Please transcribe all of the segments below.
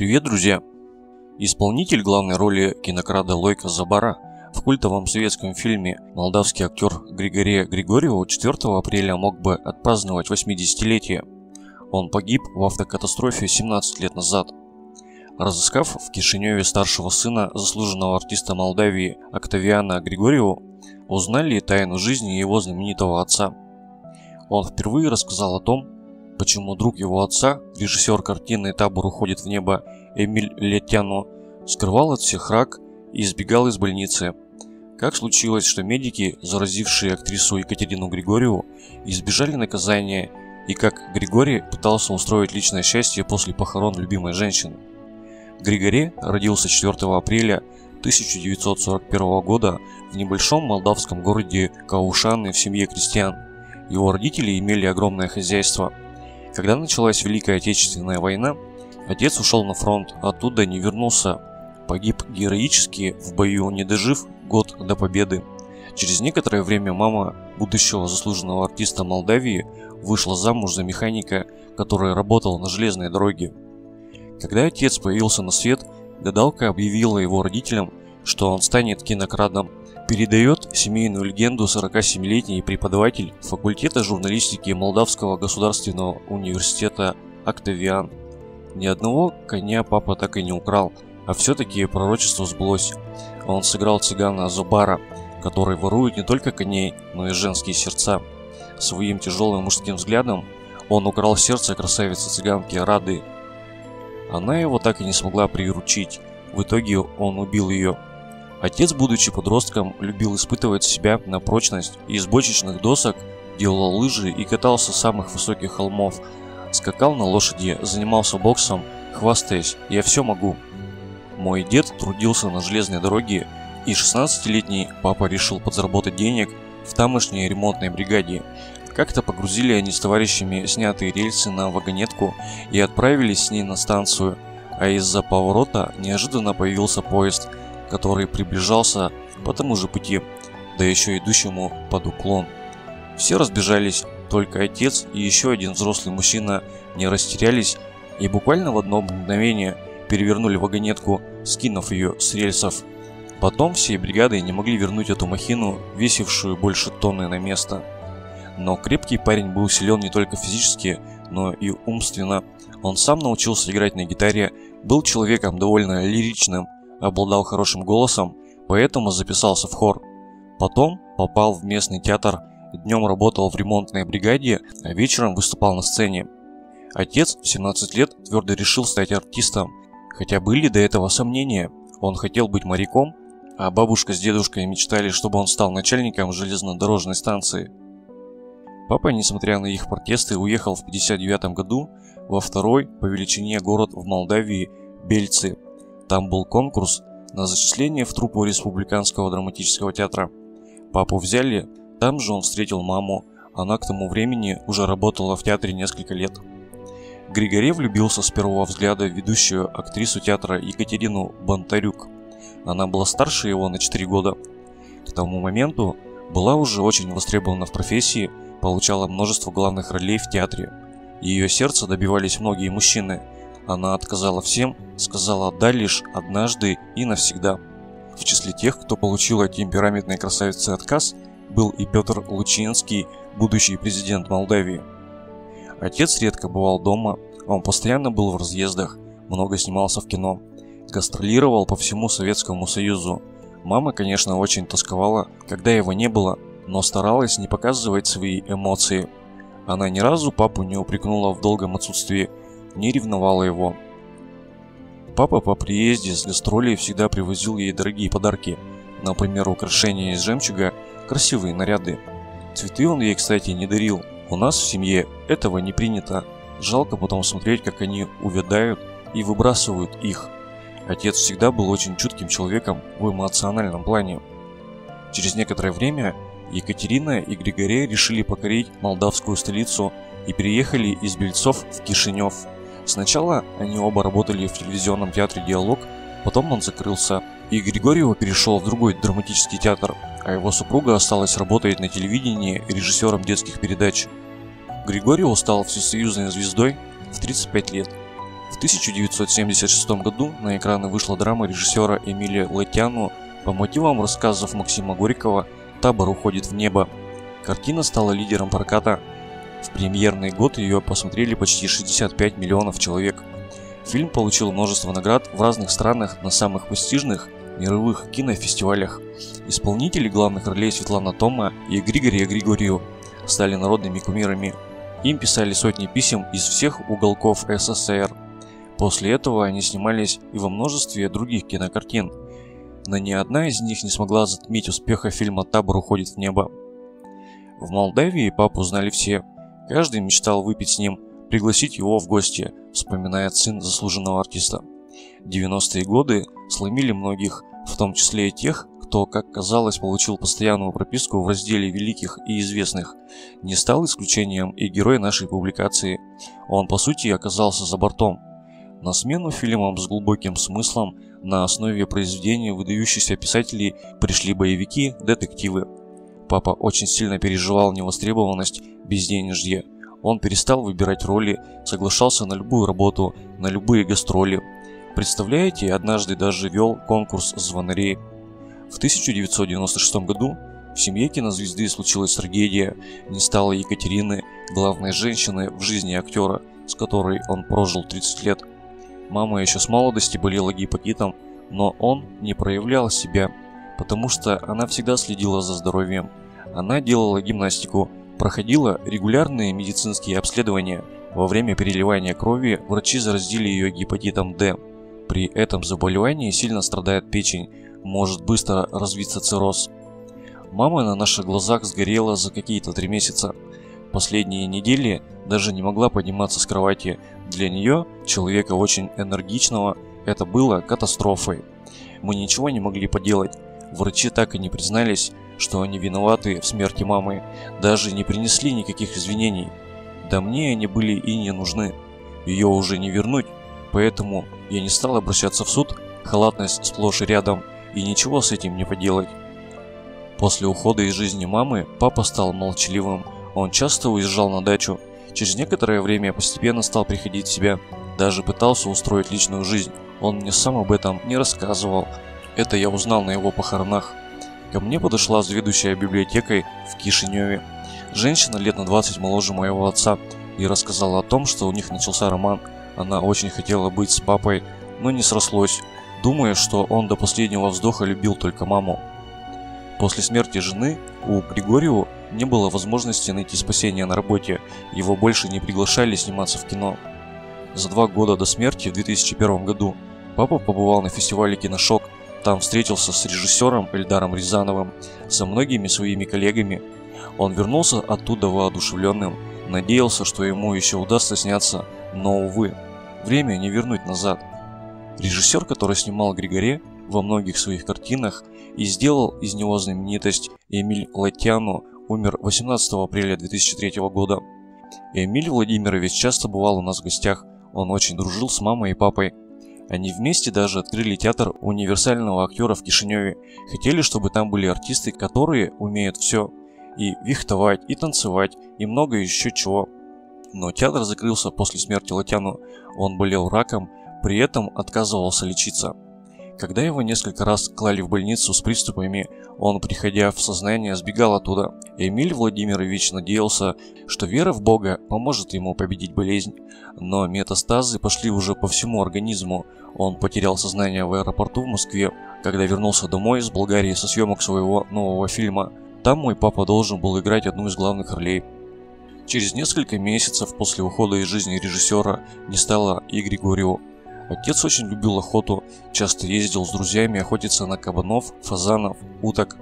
Привет, друзья! Исполнитель главной роли кинокрада Лойка Забара в культовом советском фильме молдавский актер Григория Григорьева 4 апреля мог бы отпраздновать 80-летие. Он погиб в автокатастрофе 17 лет назад. Разыскав в Кишиневе старшего сына заслуженного артиста Молдавии Октавиана Григорьева, узнали тайну жизни его знаменитого отца. Он впервые рассказал о том, почему друг его отца, режиссер картины «Табор уходит в небо» Эмиль Летяно, скрывал от всех рак и избегал из больницы. Как случилось, что медики, заразившие актрису Екатерину Григорьеву, избежали наказания, и как Григорий пытался устроить личное счастье после похорон любимой женщины. Григорий родился 4 апреля 1941 года в небольшом молдавском городе Каушаны в семье крестьян. Его родители имели огромное хозяйство. Когда началась Великая Отечественная война, отец ушел на фронт, оттуда не вернулся. Погиб героически в бою, не дожив год до победы. Через некоторое время мама будущего заслуженного артиста Молдавии вышла замуж за механика, который работал на железной дороге. Когда отец появился на свет, гадалка объявила его родителям, что он станет кинокрадом. Передает семейную легенду 47-летний преподаватель факультета журналистики Молдавского государственного университета Октавиан. Ни одного коня папа так и не украл, а все-таки пророчество сбылось. Он сыграл цыгана Забара, который ворует не только коней, но и женские сердца. Своим тяжелым мужским взглядом он украл сердце красавицы-цыганки Рады. Она его так и не смогла приручить, в итоге он убил ее. Отец, будучи подростком, любил испытывать себя на прочность и из бочечных досок делал лыжи и катался с самых высоких холмов, скакал на лошади, занимался боксом, хвастаясь: «Я все могу». Мой дед трудился на железной дороге, и 16-летний папа решил подзаработать денег в тамошней ремонтной бригаде. Как-то погрузили они с товарищами снятые рельсы на вагонетку и отправились с ней на станцию, а из-за поворота неожиданно появился поезд, который приближался по тому же пути, да еще идущему под уклон. Все разбежались, только отец и еще один взрослый мужчина не растерялись и буквально в одно мгновение перевернули вагонетку, скинув ее с рельсов. Потом всей бригадой не могли вернуть эту махину, весившую больше тонны, на место. Но крепкий парень был силен не только физически, но и умственно. Он сам научился играть на гитаре, был человеком довольно лиричным, обладал хорошим голосом, поэтому записался в хор. Потом попал в местный театр, днем работал в ремонтной бригаде, а вечером выступал на сцене. Отец в 17 лет твердо решил стать артистом, хотя были до этого сомнения. Он хотел быть моряком, а бабушка с дедушкой мечтали, чтобы он стал начальником железнодорожной станции. Папа, несмотря на их протесты, уехал в 1959 году во второй по величине город в Молдавии Бельцы. Там был конкурс на зачисление в труппу Республиканского драматического театра. Папу взяли, там же он встретил маму, она к тому времени уже работала в театре несколько лет. Григорий влюбился с первого взгляда в ведущую актрису театра Екатерину Бонтарюк. Она была старше его на 4 года. К тому моменту была уже очень востребована в профессии, получала множество главных ролей в театре. Ее сердце добивались многие мужчины. Она отказала всем, сказала «да» лишь однажды и навсегда. В числе тех, кто получил от темпераментной красавицы отказ, был и Петр Лучинский, будущий президент Молдавии. Отец редко бывал дома, он постоянно был в разъездах, много снимался в кино, гастролировал по всему Советскому Союзу. Мама, конечно, очень тосковала, когда его не было, но старалась не показывать свои эмоции. Она ни разу папу не упрекнула в долгом отсутствии, не ревновала его. Папа по приезде с гастролей всегда привозил ей дорогие подарки, например, украшения из жемчуга, красивые наряды. Цветы он ей, кстати, не дарил. У нас в семье этого не принято. Жалко потом смотреть, как они увядают и выбрасывают их. Отец всегда был очень чутким человеком в эмоциональном плане. Через некоторое время Екатерина и Григорий решили покорить молдавскую столицу и переехали из Бельцов в Кишинев. Сначала они оба работали в телевизионном театре «Диалог», потом он закрылся, и Григорьев перешел в другой драматический театр, а его супруга осталась работать на телевидении режиссером детских передач. Григорьев стал всесоюзной звездой в 35 лет. В 1976 году на экраны вышла драма режиссера Эмиля Латяну по мотивам рассказов Максима Горького «Табор уходит в небо». Картина стала лидером проката. В премьерный год ее посмотрели почти 65 миллионов человек. Фильм получил множество наград в разных странах на самых престижных мировых кинофестивалях. Исполнители главных ролей Светлана Тома и Григория Григорьев стали народными кумирами. Им писали сотни писем из всех уголков СССР. После этого они снимались и во множестве других кинокартин, но ни одна из них не смогла затмить успеха фильма «Табор уходит в небо». В Молдавии папу знали все. Каждый мечтал выпить с ним, пригласить его в гости, вспоминает сын заслуженного артиста. 90-е годы сломили многих, в том числе и тех, кто, как казалось, получил постоянную прописку в разделе великих и известных. Не стал исключением и герой нашей публикации. Он, по сути, оказался за бортом. На смену фильмам с глубоким смыслом на основе произведений выдающихся писателей пришли боевики, детективы. Папа очень сильно переживал невостребованность, безденежье. Он перестал выбирать роли, соглашался на любую работу, на любые гастроли. Представляете, однажды даже вел конкурс звонарей. В 1996 году в семье кинозвезды случилась трагедия. Не стало Екатерины, главной женщины в жизни актера, с которой он прожил 30 лет. Мама еще с молодости болела гепатитом, но он не проявлял себя, потому что она всегда следила за здоровьем. Она делала гимнастику, проходила регулярные медицинские обследования. Во время переливания крови врачи заразили ее гепатитом D. При этом заболевании сильно страдает печень, может быстро развиться цирроз. Мама на наших глазах сгорела за какие-то 3 месяца. Последние недели даже не могла подниматься с кровати. Для нее, человека очень энергичного, это было катастрофой. Мы ничего не могли поделать. Врачи так и не признались, что они виноваты в смерти мамы, даже не принесли никаких извинений. Да мне они были и не нужны. Ее уже не вернуть, поэтому я не стал обращаться в суд, халатность сплошь и рядом, и ничего с этим не поделать. После ухода из жизни мамы папа стал молчаливым, он часто уезжал на дачу. Через некоторое время постепенно стал приходить в себя, даже пытался устроить личную жизнь. Он мне сам об этом не рассказывал. Это я узнал на его похоронах. Ко мне подошла заведующая библиотекой в Кишиневе. Женщина лет на 20 моложе моего отца и рассказала о том, что у них начался роман. Она очень хотела быть с папой, но не срослось, думая, что он до последнего вздоха любил только маму. После смерти жены у Григорьева не было возможности найти спасения на работе, его больше не приглашали сниматься в кино. За 2 года до смерти в 2001 году папа побывал на фестивале «Киношок», там встретился с режиссером Эльдаром Рязановым, со многими своими коллегами. Он вернулся оттуда воодушевленным, надеялся, что ему еще удастся сняться, но, увы, время не вернуть назад. Режиссер, который снимал Григория во многих своих картинах и сделал из него знаменитость, Эмиль Латяну, умер 18 апреля 2003 года. Эмиль Владимирович часто бывал у нас в гостях, он очень дружил с мамой и папой. Они вместе даже открыли театр универсального актера в Кишиневе. Хотели, чтобы там были артисты, которые умеют все. И вихтовать, и танцевать, и много еще чего. Но театр закрылся после смерти Латяну. Он болел раком, при этом отказывался лечиться. Когда его несколько раз клали в больницу с приступами, он, приходя в сознание, сбегал оттуда. Эмиль Владимирович надеялся, что вера в Бога поможет ему победить болезнь. Но метастазы пошли уже по всему организму. Он потерял сознание в аэропорту в Москве, когда вернулся домой из Болгарии со съемок своего нового фильма. Там мой папа должен был играть одну из главных ролей. Через несколько месяцев после ухода из жизни режиссера не стало и Григорьева. Отец очень любил охоту, часто ездил с друзьями охотиться на кабанов, фазанов, уток.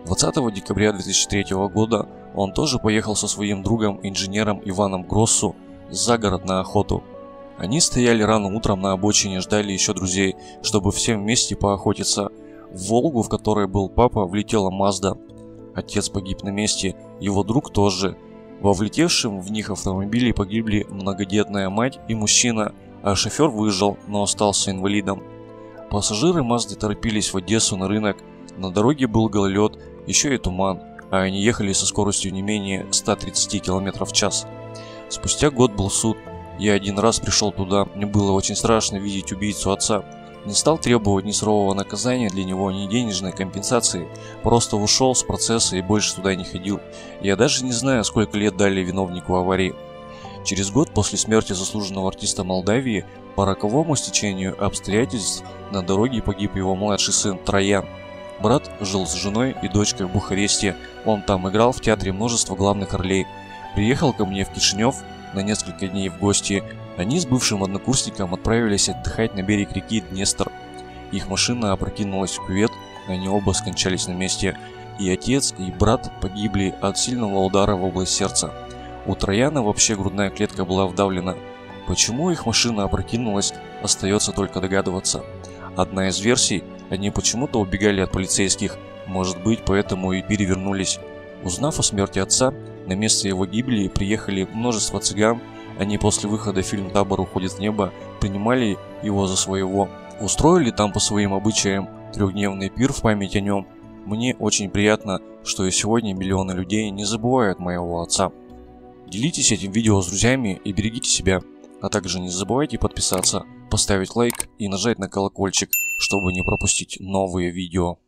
20 декабря 2003 года он тоже поехал со своим другом, инженером Иваном Гроссу, за город на охоту. Они стояли рано утром на обочине, ждали еще друзей, чтобы всем вместе поохотиться. В Волгу, в которой был папа, влетела Мазда. Отец погиб на месте, его друг тоже. Во влетевшем в них автомобиле погибли многодетная мать и мужчина, а шофер выжил, но остался инвалидом. Пассажиры Мазды торопились в Одессу на рынок, на дороге был гололед, еще и туман, а они ехали со скоростью не менее 130 км в час. Спустя год был суд, Я один раз пришел туда, мне было очень страшно видеть убийцу отца. Не стал требовать ни сурового наказания для него, ни денежной компенсации. Просто ушел с процесса и больше туда не ходил. Я даже не знаю, сколько лет дали виновнику аварии. Через год после смерти заслуженного артиста Молдавии по роковому стечению обстоятельств на дороге погиб его младший сын Троян. Брат жил с женой и дочкой в Бухаресте. Он там играл в театре множество главных ролей. Приехал ко мне в Кишинев на несколько дней в гости. Они с бывшим однокурсником отправились отдыхать на берег реки Днестр. Их машина опрокинулась в кювет, они оба скончались на месте. И отец, и брат погибли от сильного удара в область сердца. У Трояна вообще грудная клетка была вдавлена. Почему их машина опрокинулась, остается только догадываться. Одна из версий – они почему-то убегали от полицейских, может быть, поэтому и перевернулись. Узнав о смерти отца, на место его гибели приехали множество цыган. Они после выхода фильма «Табор уходит в небо» принимали его за своего. Устроили там по своим обычаям трехдневный пир в память о нем. Мне очень приятно, что и сегодня миллионы людей не забывают моего отца. Делитесь этим видео с друзьями и берегите себя. А также не забывайте подписаться, поставить лайк и нажать на колокольчик, чтобы не пропустить новые видео.